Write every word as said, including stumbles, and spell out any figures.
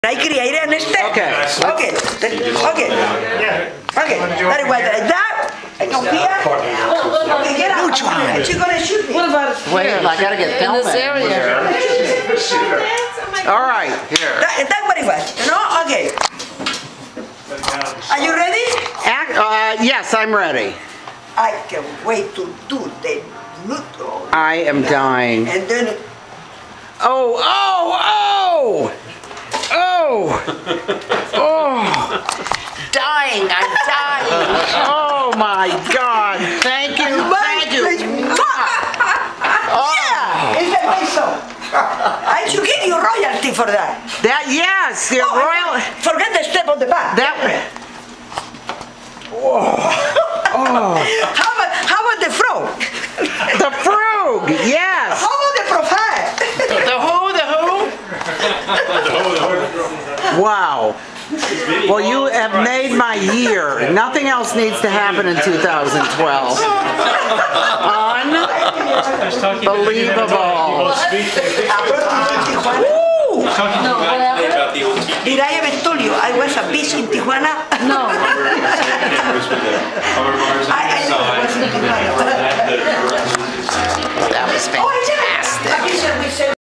I create an step. Okay. Okay. Okay. Okay. Very well. Like that. I come here. Okay, get out. Neutron. You're gonna shoot me. What about Wait, I gotta get in filming. this area? All right, here. That, that very well. You know? Okay. Are you ready? Act, uh, yes, I'm ready. I can wait to do the neutron. I am dying. And then. Oh, oh, oh! Oh! Oh! Dying. I'm dying. Oh my God! Thank you, thank you. Yeah, it's a nice song. I should give you royalty for that. That yes, the Oh, royal. forget the step on the back. That. Oh. Oh. How about, how about the frog? The frog. Yes. How about the profile? The who? The who? Wow. Well, you have made my year. Nothing else needs to happen in two thousand twelve. Unbelievable. Woo! Did I ever told you I was a bitch in Tijuana? No.